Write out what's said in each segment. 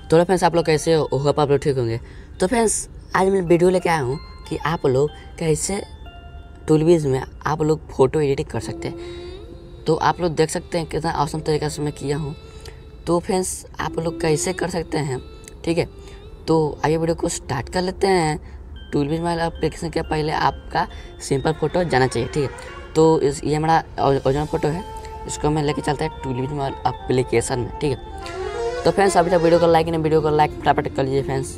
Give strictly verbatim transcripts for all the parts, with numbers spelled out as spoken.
तो फ्रेंड्स आप लोग कैसे हो? होप आप लोग ठीक होंगे। तो फ्रेंड्स आज मैं वीडियो लेके आया हूँ कि आप लोग कैसे टूलविज़ में आप लोग फ़ोटो एडिटिंग कर सकते हैं। तो आप लोग देख सकते हैं कितना आसान तरीक़ा से मैं किया हूँ। तो फ्रेंड्स आप लोग कैसे कर सकते हैं, ठीक है। तो आइए वीडियो को स्टार्ट कर लेते हैं। टूलविज़ वाला एप्लीकेशन के पहले आपका सिंपल फ़ोटो जाना चाहिए, ठीक है। तो इस ये हमारा ओरिजिनल फ़ोटो है, इसको मैं लेके चलता है टूलविज़ वाला एप्लीकेशन में, ठीक है। तो फ्रेंड्स अभी तक वीडियो को लाइक नहीं, वीडियो को लाइक फटाफट कर लीजिए फ्रेंड्स।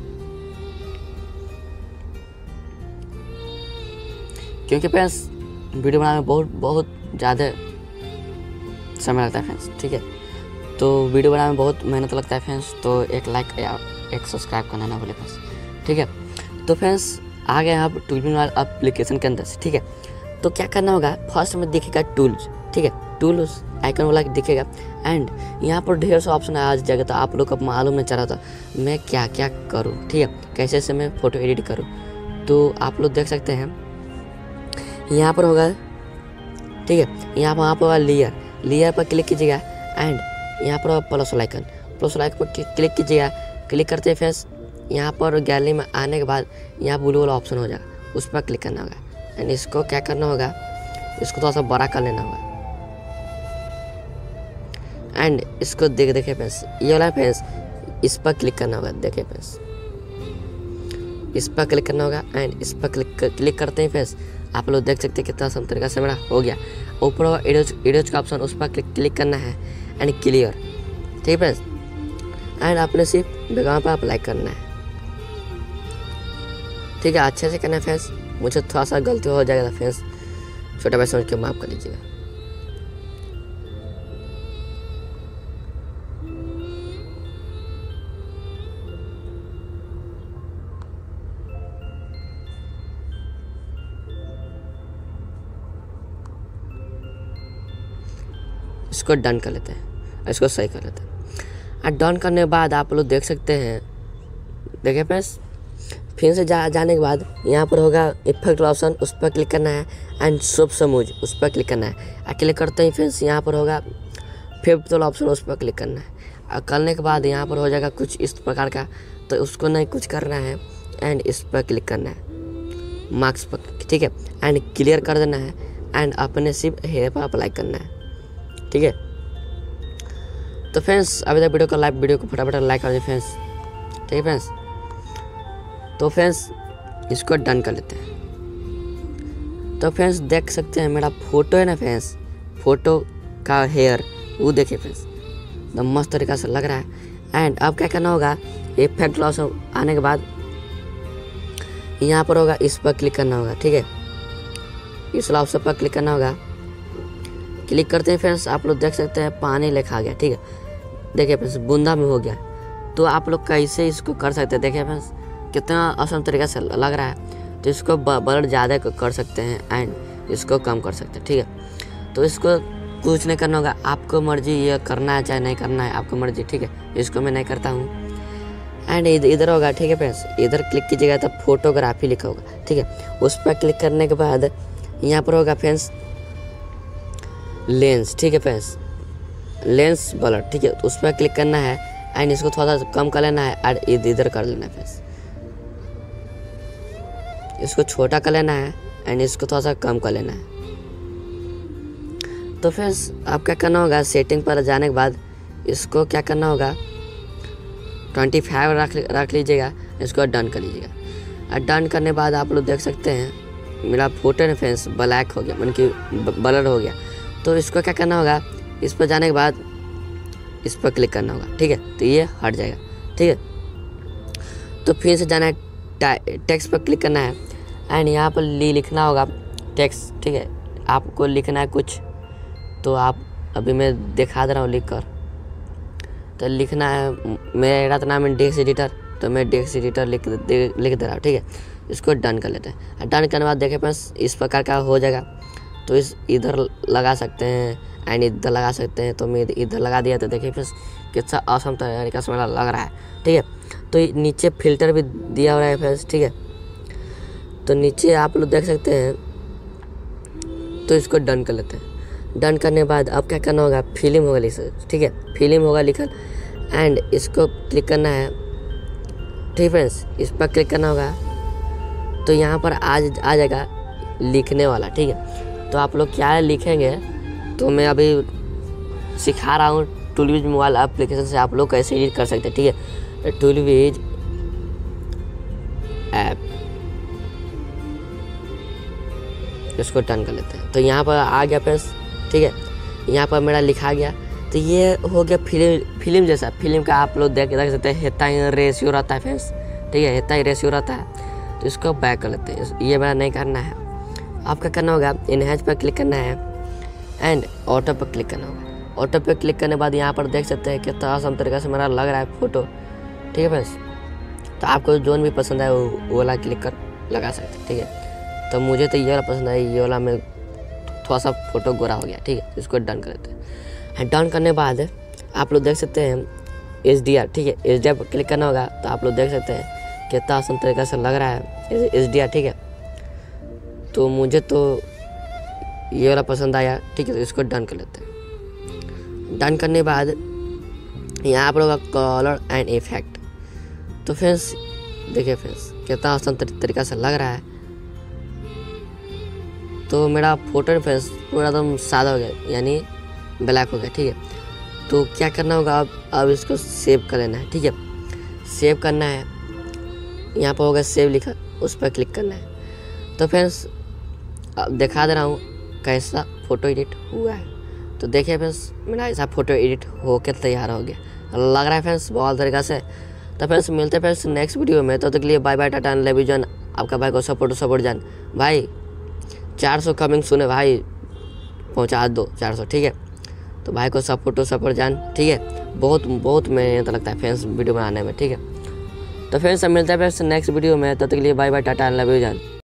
क्योंकि फ्रेंड्स वीडियो बनाने में बहुत बहुत ज़्यादा समय लगता है फ्रेंड्स, ठीक है। तो वीडियो बनाने में बहुत मेहनत लगता है फ्रेंड्स। तो एक लाइक या एक सब्सक्राइब करना ना भूले फ्रेंड्स, ठीक है। तो फ्रेंड्स आ गए आप टूलविज़ वाला एप्लीकेशन के अंदर से, ठीक है। तो क्या करना होगा, फर्स्ट में दिखेगा टूल्स, ठीक है। टूल्स आइकन वाला दिखेगा एंड यहाँ पर ढेर सा ऑप्शन है आज जगह। तो आप लोग को मालूम नहीं चल रहा था मैं क्या क्या करूँ, ठीक है, कैसे से मैं फ़ोटो एडिट करूँ। तो आप लोग देख सकते हैं यहाँ पर होगा, ठीक है। यहाँ पर वहाँ पर होगा लेयर, लेयर पर क्लिक कीजिएगा एंड यहाँ पर होगा प्लस आइकन, प्लस आइकन पर क्लिक कीजिएगा। क्लिक करते हैं फ्रेंड्स, यहाँ पर गैलरी में आने के बाद यहाँ ब्लू वाला ऑप्शन हो जाएगा, उस पर क्लिक करना होगा एंड इसको क्या करना होगा, इसको थोड़ा सा बड़ा कर लेना होगा एंड इसको देख देखे फ्रेंड्स ये वाला फ्रेंड्स इस पर क्लिक करना होगा। देखिए फ्रेंड्स इस पर क्लिक करना होगा एंड इस पर क्लिक कर, क्लिक करते हैं फ्रेंड्स आप लोग देख सकते हैं कितना आसान तरीका से मेरा हो गया। ऊपर होगा एडिट एडिट का ऑप्शन, उस पर क्लिक क्लिक करना है एंड क्लियर, ठीक है फ्रेंड्स। एंड आपने सिर्फ बैकग्राउंड पर अप्लाई करना है, ठीक है। अच्छे से करना है फ्रेंड्स, मुझे थोड़ा सा गलती हो जाएगा फ्रेंड्स, छोटा भाई समझ के माफ़ कर लीजिएगा। इसको डन कर लेते हैं, इसको सही कर लेते हैं। और डन करने के बाद आप लोग देख सकते हैं, देखिए फ्रेंड्स फिर से जा जाने के बाद यहाँ पर होगा इफेक्ट ऑप्शन, उस पर क्लिक करना है एंड शुभ समूज उस पर क्लिक करना है। और क्लिक करते ही फ्रेंड्स यहाँ पर होगा फिफ्थ वाला ऑप्शन, उस पर क्लिक करना है। और करने के बाद यहाँ पर हो जाएगा कुछ इस प्रकार का, तो उसको नहीं कुछ करना है एंड इस पर क्लिक करना है मार्क्स पर, ठीक है। एंड क्लियर कर देना है एंड अपने सिर्फ हेयर पर अप्लाई करना है, ठीक है। तो फ्रेंड्स अभी तक वीडियो को लाइक वीडियो को फटाफट लाइक कर दीजिए फ्रेंड्स, ठीक है फ्रेंड्स। तो फ्रेंड्स इसको डन कर लेते हैं। तो फ्रेंड्स देख सकते हैं मेरा फोटो है ना फ्रेंड्स, फोटो का हेयर वो देखिए फ्रेंड्स एकदम मस्त तरीका से लग रहा है। एंड अब क्या करना होगा, इफेक्ट लॉस आने के बाद यहाँ पर होगा इस पर क्लिक करना होगा, ठीक है। इस ऑप्शन पर क्लिक करना होगा। क्लिक करते हैं फ्रेंड्स आप लोग देख सकते हैं पानी लिखा गया, ठीक है। देखिए फ्रेंड्स बूंदा में हो गया। तो आप लोग कैसे इसको कर सकते हैं, देखिए फ्रेंड्स कितना आसान तरीका से लग रहा है। तो इसको ब्लर ज़्यादा कर सकते हैं एंड इसको कम कर सकते हैं, ठीक है। तो इसको कुछ नहीं करना होगा, आपको मर्जी ये करना है चाहे नहीं करना है आपको मर्जी, ठीक है। इसको मैं नहीं करता हूँ एंड इधर इधर होगा, ठीक है फ्रेंड्स। इधर क्लिक कीजिएगा तो फोटोग्राफी लिखा होगा, ठीक है। उस पर क्लिक करने के बाद यहाँ पर होगा फ्रेंड्स लेंस, ठीक है फ्रेंड्स, लेंस ब्लर, ठीक है। उस पर क्लिक करना है एंड इसको थोड़ा सा कम कर लेना है और इधर इधर कर लेना है फ्रेंड्स। इसको छोटा कर लेना है एंड इसको थोड़ा सा कम कर लेना है। तो फ्रेंड्स अब क्या करना होगा, सेटिंग पर जाने के बाद इसको क्या करना होगा ट्वेंटी फाइव रख रख लीजिएगा, इसको डन कर लीजिएगा। और डन करने के बाद आप लोग देख सकते हैं मेरा फोटो है फ्रेंड्स ब्लैक हो गया, मतलब कि ब्लर हो गया। तो इसको क्या करना होगा, इस पर जाने के बाद इस पर क्लिक करना होगा, ठीक है। तो ये हट जाएगा, ठीक है। तो फिर से जाना है टेक्स्ट पर क्लिक करना है एंड यहाँ पर ली लिखना होगा टेक्स्ट, ठीक है। आपको लिखना है कुछ, तो आप अभी मैं दिखा दे रहा हूँ लिख कर। तो लिखना है, मेरा तो नाम है डेक्स एडिटर, तो मैं डेक्स एडिटर लिख दे लिख दे रहा हूँ, ठीक है। इसको डन कर लेते हैं। डन करने के बाद देखें फ्रेंड्स इस प्रकार का हो जाएगा। तो इस इधर लगा सकते हैं एंड इधर लगा सकते हैं, तो मैं इधर लगा दिया। तो देखिए फ्रेंड्स कितना आसान तरीका से मेरा लग रहा है, ठीक है। तो नीचे फिल्टर भी दिया हुआ है फ्रेंड्स, ठीक है। तो नीचे आप लोग देख सकते हैं। तो इसको डन कर लेते हैं। डन करने के बाद अब क्या करना होगा, फिल्म होगा लिखा, ठीक है। फिल्म होगा लिखल एंड इसको क्लिक करना है। ठीक फ्रेंड्स, इस पर क्लिक करना होगा तो यहाँ पर आज आ जाएगा लिखने वाला। ठीक है, तो आप लोग क्या लिखेंगे तो मैं अभी सिखा रहा हूँ टूलविज मोबाइल एप्लीकेशन से आप लोग कैसे एडिट कर सकते हैं। ठीक है, टूलविज ऐप, इसको टर्न कर लेते हैं। तो यहाँ पर आ गया फ्रेंड्स। ठीक है, यहाँ पर मेरा लिखा गया। तो ये हो गया फिल्म फिल्म जैसा। फिल्म का आप लोग देख देख सकते हैं, इतना ही रेशियो रहता है फ्रेंड्स। ठीक है, इतना ही रेशियो रहता है। तो इसको बैक कर लेते हैं। ये मेरा नहीं करना है, आपका करना होगा इनहेज पर क्लिक करना है एंड ऑटो पर क्लिक करना होगा। ऑटो पे क्लिक करने के बाद यहाँ पर देख सकते हैं कितना आसान तरीके से मेरा लग रहा है फोटो। ठीक है फ्रेंड्स, तो आपको जोन भी पसंद है वो वो वाला क्लिक कर लगा सकते हैं। ठीक है, तो मुझे तो ये वाला पसंद है, ये वाला में थोड़ा सा फोटो गोरा हो गया। ठीक है, इसको डन कर लेते हैं। डन करने के बाद आप लोग देख सकते हैं एच डी आर। ठीक है, एच डी आर पर क्लिक करना होगा तो आप लोग देख सकते हैं कितना आसान तरीके से लग रहा है एच डी आर। ठीक है, तो मुझे तो ये वाला पसंद आया। ठीक है, तो इसको डन कर लेते हैं। डन करने के बाद यहाँ पर होगा कलर एंड इफेक्ट। तो फ्रेंड्स देखिए फ्रेंड्स कितना आसान तरीका से लग रहा है। तो मेरा फोटो फ्रेंड्स पूरा एकदम सादा हो गया, यानी ब्लैक हो गया। ठीक है, तो क्या करना होगा अब अब इसको सेव कर लेना है। ठीक है, सेव करना है, यहाँ पर होगा सेव लिखा, उस पर क्लिक करना है। तो फ्रेंड्स अब दिखा दे रहा हूँ कैसा फ़ोटो एडिट हुआ है। तो देखिए फ्रेंड्स मेरा ऐसा फ़ोटो एडिट होकर तैयार हो गया, लग रहा है फ्रेंड्स बहुत तरीका से। तो फ्रेंड्स मिलते हैं फ्रेंड्स नेक्स्ट वीडियो में। तो तक के लिए बाय बाय, टाटा, लव यू जान। आपका भाई को सपोर्ट सपोर्ट जान भाई। चार सौ कमिंग सुने भाई, पहुंचा दो चार सौ। ठीक है, तो भाई को सपोर्ट सपोर्ट जान। ठीक है, बहुत बहुत मेहनत लगता है फ्रेंड्स वीडियो बनाने में। ठीक है, तो फ्रेंड्स मिलते हैं फ्रेंड्स नेक्स्ट वीडियो में। तो तक के लिए बाय बाय, टाटा, लव यू जान।